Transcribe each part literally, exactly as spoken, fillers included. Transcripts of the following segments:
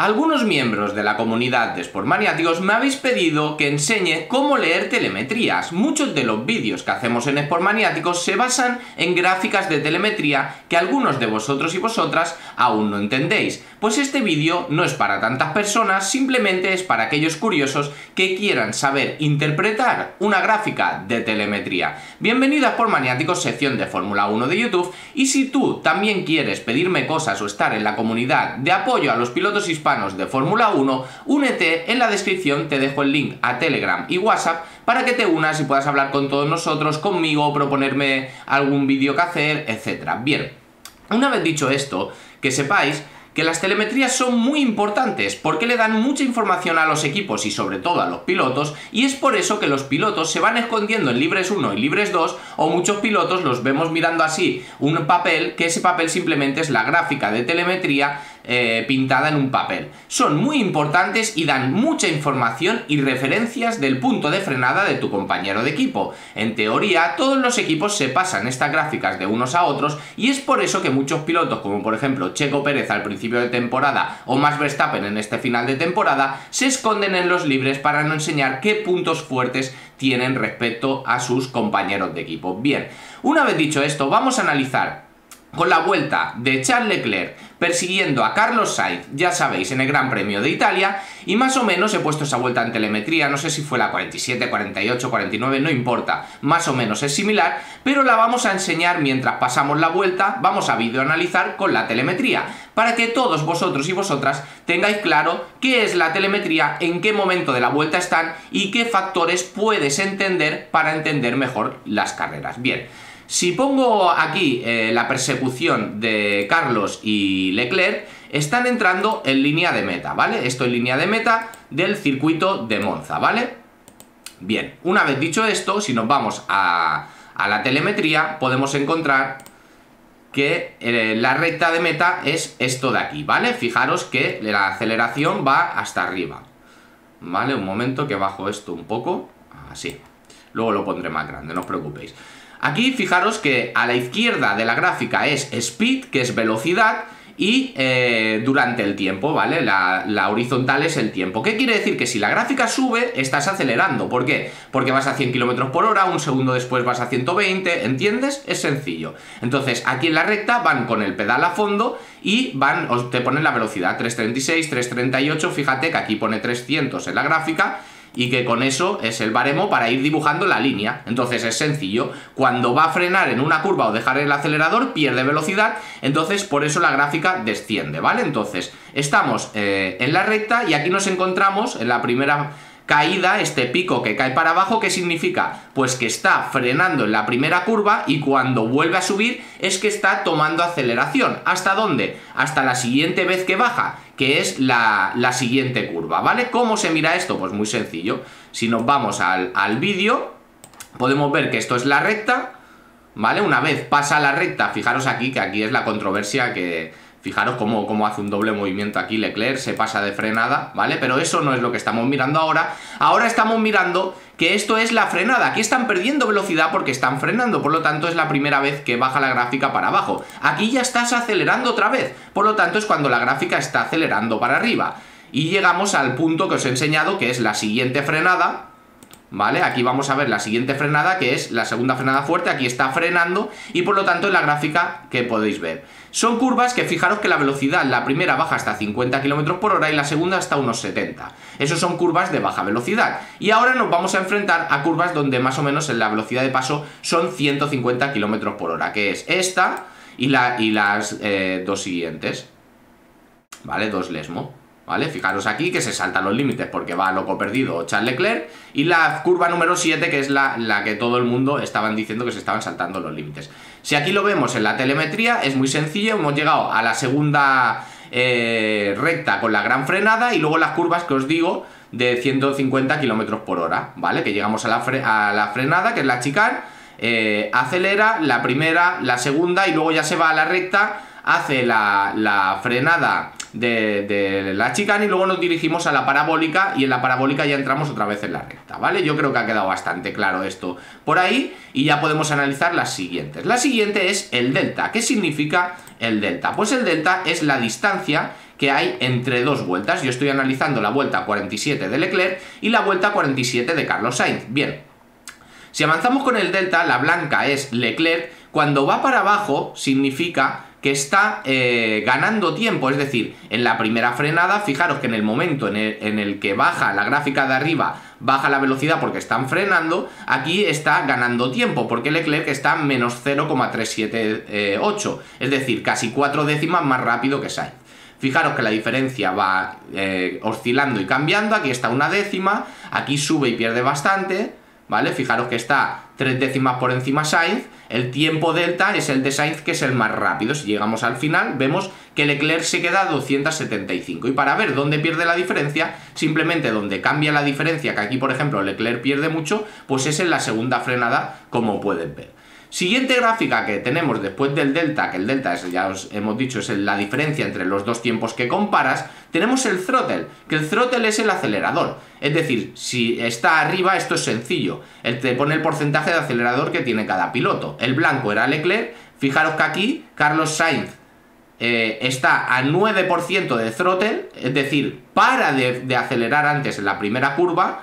Algunos miembros de la comunidad de Sportmaniáticos me habéis pedido que enseñe cómo leer telemetrías. Muchos de los vídeos que hacemos en Sportmaniáticos se basan en gráficas de telemetría que algunos de vosotros y vosotras aún no entendéis. Pues este vídeo no es para tantas personas, simplemente es para aquellos curiosos que quieran saber interpretar una gráfica de telemetría. Bienvenido a Sportmaniáticos, sección de Fórmula uno de YouTube, y si tú también quieres pedirme cosas o estar en la comunidad de apoyo a los pilotos hispanos de Fórmula uno, únete. En la descripción te dejo el link a Telegram y WhatsApp para que te unas y puedas hablar con todos nosotros, conmigo, proponerme algún vídeo que hacer, etcétera. Bien, una vez dicho esto, que sepáis que las telemetrías son muy importantes porque le dan mucha información a los equipos y sobre todo a los pilotos, y es por eso que los pilotos se van escondiendo en libres uno y libres dos, o muchos pilotos los vemos mirando así un papel, que ese papel simplemente es la gráfica de telemetría eh, pintada en un papel. Son muy importantes y dan mucha información y referencias del punto de frenada de tu compañero de equipo. En teoría, todos los equipos se pasan estas gráficas de unos a otros, y es por eso que muchos pilotos, como por ejemplo Checo Pérez al principio de temporada o Max Verstappen en este final de temporada, se esconden en los libres para no enseñar qué puntos fuertes tienen respecto a sus compañeros de equipo. Bien, una vez dicho esto, vamos a analizar con la vuelta de Charles Leclerc persiguiendo a Carlos Sainz, ya sabéis, en el Gran Premio de Italia, y más o menos he puesto esa vuelta en telemetría, no sé si fue la cuarenta y siete, cuarenta y ocho, cuarenta y nueve, no importa, más o menos es similar, pero la vamos a enseñar mientras pasamos la vuelta, vamos a videoanalizar con la telemetría, para que todos vosotros y vosotras tengáis claro qué es la telemetría, en qué momento de la vuelta están y qué factores puedes entender para entender mejor las carreras. Bien, si pongo aquí eh, la persecución de Carlos y Leclerc, están entrando en línea de meta, ¿vale? Esto en línea de meta del circuito de Monza, ¿vale? Bien, una vez dicho esto, si nos vamos a, a la telemetría, podemos encontrar que eh, la recta de meta es esto de aquí, ¿vale? Fijaros que la aceleración va hasta arriba, ¿vale? Un momento que bajo esto un poco, así. Luego lo pondré más grande, no os preocupéis. Aquí fijaros que a la izquierda de la gráfica es speed, que es velocidad, y eh, durante el tiempo, ¿vale? La, la horizontal es el tiempo. ¿Qué quiere decir? Que si la gráfica sube, estás acelerando. ¿Por qué? Porque vas a cien kilómetros por hora, un segundo después vas a ciento veinte, ¿entiendes? Es sencillo. Entonces, aquí en la recta van con el pedal a fondo y van, os te ponen la velocidad trescientos treinta y seis, trescientos treinta y ocho, fíjate que aquí pone trescientos en la gráfica, y que con eso es el baremo para ir dibujando la línea. Entonces es sencillo, cuando va a frenar en una curva o dejar el acelerador pierde velocidad, entonces por eso la gráfica desciende, ¿vale? Entonces estamos eh, en la recta y aquí nos encontramos en la primera caída, este pico que cae para abajo. ¿Qué significa? Pues que está frenando en la primera curva y cuando vuelve a subir es que está tomando aceleración. ¿Hasta dónde? Hasta la siguiente vez que baja, que es la, la siguiente curva, ¿vale? ¿Cómo se mira esto? Pues muy sencillo. Si nos vamos al, al vídeo, podemos ver que esto es la recta, ¿vale? Una vez pasa la recta, fijaros aquí, que aquí es la controversia que... Fijaros cómo, cómo hace un doble movimiento aquí Leclerc, se pasa de frenada, ¿vale? Pero eso no es lo que estamos mirando ahora. Ahora estamos mirando que esto es la frenada. Aquí están perdiendo velocidad porque están frenando, por lo tanto es la primera vez que baja la gráfica para abajo. Aquí ya estás acelerando otra vez, por lo tanto es cuando la gráfica está acelerando para arriba. Y llegamos al punto que os he enseñado, que es la siguiente frenada, ¿vale? Aquí vamos a ver la siguiente frenada, que es la segunda frenada fuerte. Aquí está frenando y por lo tanto es la gráfica que podéis ver. Son curvas que fijaros que la velocidad, la primera baja hasta cincuenta kilómetros por hora y la segunda hasta unos setenta. Esos son curvas de baja velocidad. Y ahora nos vamos a enfrentar a curvas donde más o menos en la velocidad de paso son ciento cincuenta kilómetros por hora, que es esta y, la, y las eh, dos siguientes, ¿vale? Dos Lesmo. ¿Vale? Fijaros aquí que se saltan los límites porque va a loco perdido Charles Leclerc, y la curva número siete, que es la, la que todo el mundo estaban diciendo que se estaban saltando los límites. Si aquí lo vemos en la telemetría, es muy sencillo, hemos llegado a la segunda eh, recta con la gran frenada y luego las curvas que os digo de ciento cincuenta kilómetros por hora, ¿vale? Que llegamos a la, fre a la frenada, que es la chicane, eh, acelera la primera, la segunda y luego ya se va a la recta, hace la, la frenada de, de la chicane y luego nos dirigimos a la parabólica, y en la parabólica ya entramos otra vez en la recta, ¿vale? Yo creo que ha quedado bastante claro esto por ahí y ya podemos analizar las siguientes. La siguiente es el delta. ¿Qué significa el delta? Pues el delta es la distancia que hay entre dos vueltas. Yo estoy analizando la vuelta cuarenta y siete de Leclerc y la vuelta cuarenta y siete de Carlos Sainz. Bien, si avanzamos con el delta, la blanca es Leclerc. Cuando va para abajo significa que está eh, ganando tiempo, es decir, en la primera frenada, fijaros que en el momento en el, en el que baja la gráfica de arriba, baja la velocidad porque están frenando, aquí está ganando tiempo, porque Leclerc está en menos cero coma trescientos setenta y ocho, es decir, casi cuatro décimas más rápido que Sainz. Fijaros que la diferencia va eh, oscilando y cambiando, aquí está una décima, aquí sube y pierde bastante, ¿vale? Fijaros que está tres décimas por encima Sainz. El tiempo delta es el de Sainz, que es el más rápido. Si llegamos al final, vemos que Leclerc se queda a doscientos setenta y cinco. Y para ver dónde pierde la diferencia, simplemente donde cambia la diferencia, que aquí, por ejemplo, Leclerc pierde mucho, pues es en la segunda frenada, como pueden ver. Siguiente gráfica que tenemos después del delta, que el delta es, ya os hemos dicho, es la diferencia entre los dos tiempos que comparas, tenemos el throttle, que el throttle es el acelerador. Es decir, si está arriba, esto es sencillo, él te pone el porcentaje de acelerador que tiene cada piloto. El blanco era Leclerc, fijaros que aquí Carlos Sainz eh, está a nueve por ciento de throttle, es decir, para de, de acelerar antes en la primera curva,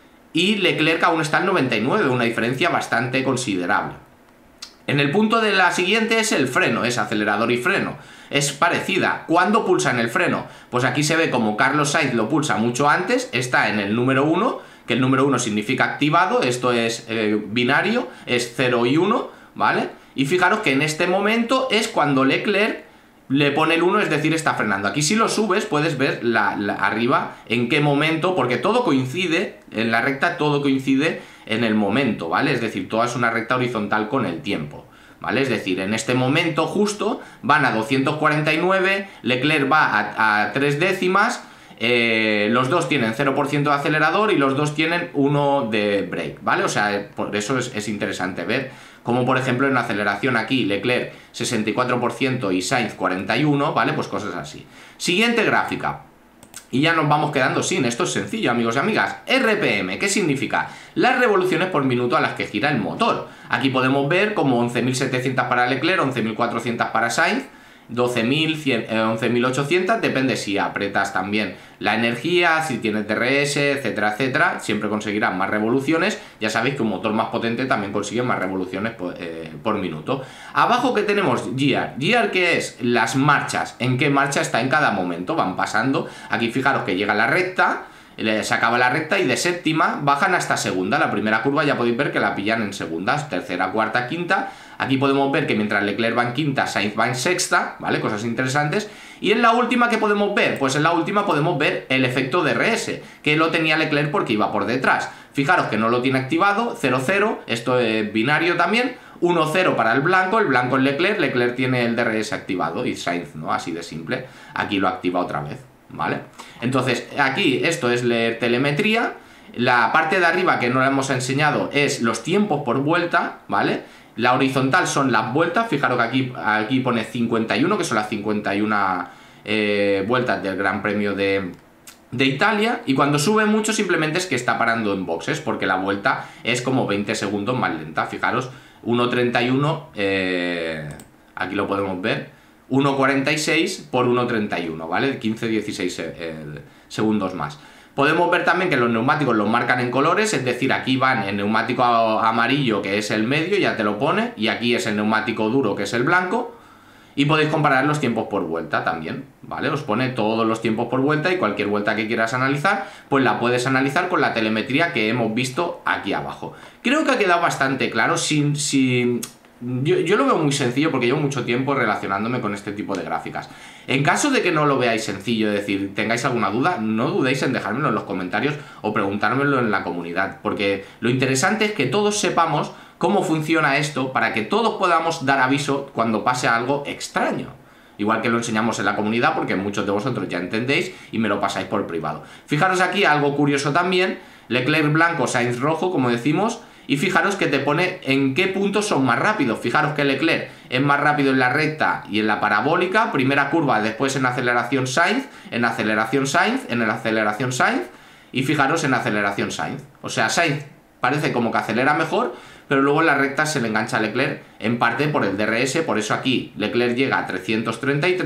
y Leclerc aún está al noventa y nueve, una diferencia bastante considerable. En el punto de la siguiente es el freno, es acelerador y freno. Es parecida. ¿Cuándo pulsan el freno? Pues aquí se ve como Carlos Sainz lo pulsa mucho antes, está en el número uno, que el número uno significa activado, esto es eh, binario, es cero y uno, ¿vale? Y fijaros que en este momento es cuando Leclerc le pone el uno, es decir, está frenando. Aquí si lo subes puedes ver la, la, arriba en qué momento, porque todo coincide, en la recta todo coincide en el momento, ¿vale? Es decir, toda es una recta horizontal con el tiempo, ¿vale? Es decir, en este momento justo van a doscientos cuarenta y nueve, Leclerc va a, a tres décimas, eh, los dos tienen cero por ciento de acelerador y los dos tienen uno de brake, ¿vale? O sea, por eso es, es interesante ver como, por ejemplo, en aceleración aquí Leclerc sesenta y cuatro por ciento y Sainz cuarenta y uno, ¿vale? Pues cosas así. Siguiente gráfica. Y ya nos vamos quedando sin, esto es sencillo, amigos y amigas. R P M, ¿qué significa? Las revoluciones por minuto a las que gira el motor. Aquí podemos ver como once mil setecientas para Leclerc, once mil cuatrocientas para Sainz, doce mil cien, eh, once mil ochocientas, depende si apretas también la energía, si tienes D R S, etcétera, etcétera, siempre conseguirás más revoluciones. Ya sabéis que un motor más potente también consigue más revoluciones por, eh, por minuto. Abajo que tenemos G R, G R que es las marchas, en qué marcha está en cada momento, van pasando. Aquí fijaros que llega la recta, se acaba la recta y de séptima bajan hasta segunda. La primera curva ya podéis ver que la pillan en segundas, tercera, cuarta, quinta. Aquí podemos ver que mientras Leclerc va en quinta, Sainz va en sexta, ¿vale? Cosas interesantes. Y en la última, ¿qué podemos ver? Pues en la última podemos ver el efecto D R S, que lo tenía Leclerc porque iba por detrás. Fijaros que no lo tiene activado, cero cero, esto es binario también, uno cero para el blanco, el blanco es Leclerc, Leclerc tiene el D R S activado y Sainz no, así de simple. Aquí lo activa otra vez, ¿vale? Entonces, aquí esto es leer telemetría. La parte de arriba que no le hemos enseñado es los tiempos por vuelta, ¿vale? La horizontal son las vueltas, fijaros que aquí, aquí pone cincuenta y uno, que son las cincuenta y una eh, vueltas del Gran Premio de, de Italia, y cuando sube mucho simplemente es que está parando en boxes, porque la vuelta es como veinte segundos más lenta. Fijaros, uno treinta y uno, eh, aquí lo podemos ver, uno cuarenta y seis por uno treinta y uno, ¿vale? quince a dieciséis eh, segundos más. Podemos ver también que los neumáticos los marcan en colores, es decir, aquí van el neumático amarillo, que es el medio, ya te lo pone, y aquí es el neumático duro, que es el blanco, y podéis comparar los tiempos por vuelta también, ¿vale? Os pone todos los tiempos por vuelta y cualquier vuelta que quieras analizar, pues la puedes analizar con la telemetría que hemos visto aquí abajo. Creo que ha quedado bastante claro, sin... sin... Yo, yo lo veo muy sencillo porque llevo mucho tiempo relacionándome con este tipo de gráficas. En caso de que no lo veáis sencillo, es decir, tengáis alguna duda, no dudéis en dejármelo en los comentarios o preguntármelo en la comunidad, porque lo interesante es que todos sepamos cómo funciona esto para que todos podamos dar aviso cuando pase algo extraño. Igual que lo enseñamos en la comunidad, porque muchos de vosotros ya entendéis y me lo pasáis por privado. Fijaros aquí algo curioso también, Leclerc blanco, Sainz rojo, como decimos. Y fijaros que te pone en qué puntos son más rápidos. Fijaros que Leclerc es más rápido en la recta y en la parabólica. Primera curva, después en aceleración Sainz, en aceleración Sainz, en la aceleración Sainz. Y fijaros en aceleración Sainz. O sea, Sainz parece como que acelera mejor, pero luego en la recta se le engancha a Leclerc, en parte por el D R S. Por eso aquí Leclerc llega a trescientos treinta y tres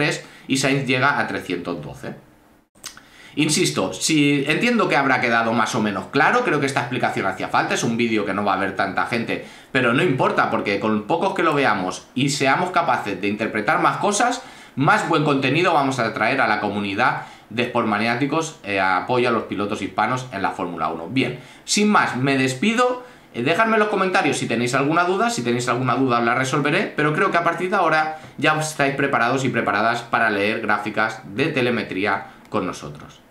y Sainz llega a trescientos doce. Insisto, si entiendo que habrá quedado más o menos claro, creo que esta explicación hacía falta, es un vídeo que no va a ver tanta gente, pero no importa, porque con pocos que lo veamos y seamos capaces de interpretar más cosas, más buen contenido vamos a traer a la comunidad de Sportmaniáticos, eh, apoyo a los pilotos hispanos en la Fórmula uno. Bien, sin más, me despido. Eh, dejadme en los comentarios si tenéis alguna duda, si tenéis alguna duda la resolveré, pero creo que a partir de ahora ya estáis preparados y preparadas para leer gráficas de telemetría con nosotros.